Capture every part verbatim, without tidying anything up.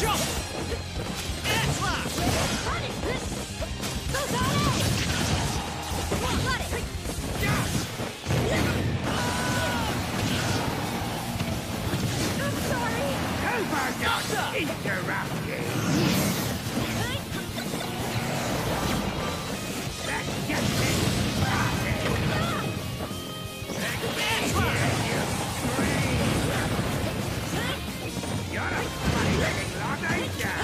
Jump! And slash! I'm sorry! Overdone! Interrupted! Let's get this started! And slash! You're a funny living lot, ain't ya?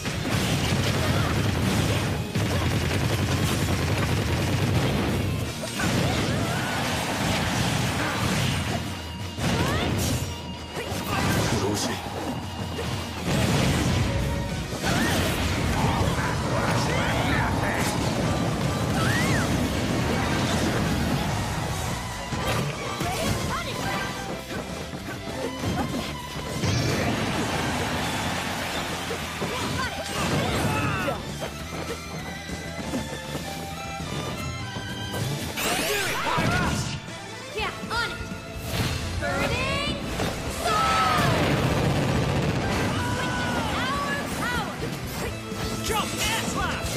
Jump! And slash!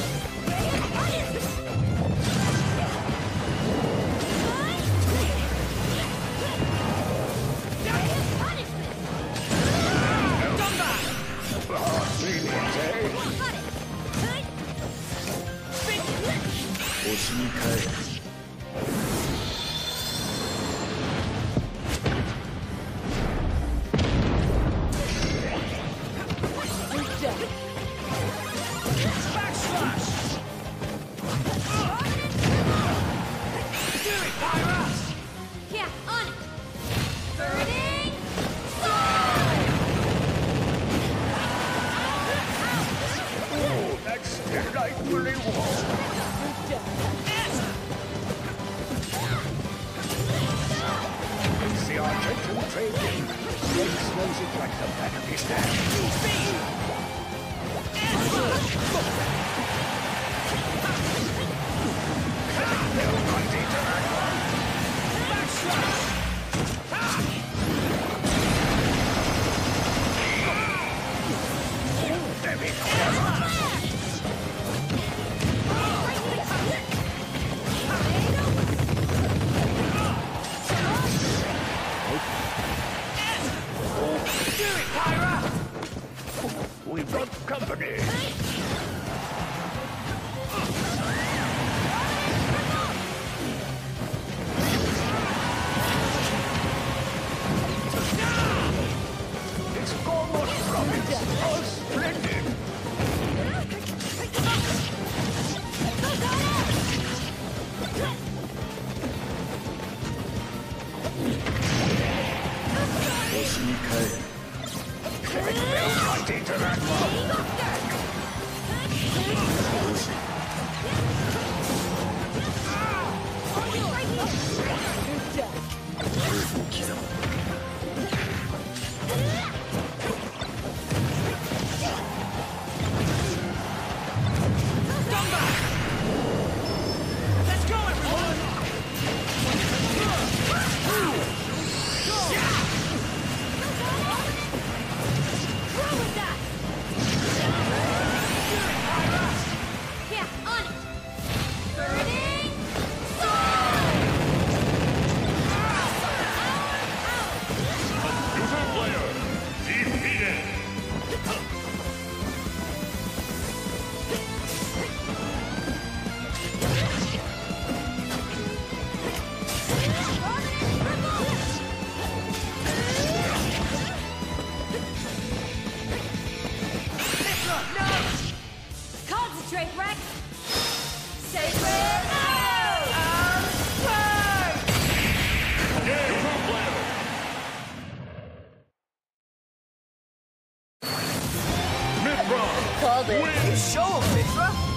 Done back! Feelings, eh? 星に帰る。 Backslash! Do it, Pyra! Yeah, on it! Burning! Oh, that's delightfully warm. It's the Argentine trading. Jake smells it like the back of his hand. They'll not into that one. Backslash! Very clever. Do it, Pyra! We've got company. It's Gormont province. Oh, splendid. They'll not into that one. Let's go, everyone! Yeah, on it! Burning! Super player defeated. Mythra, no! Concentrate, Rex! Sacred arrow! Super player. Mythra Called it. wins. Show 'em, Mythra.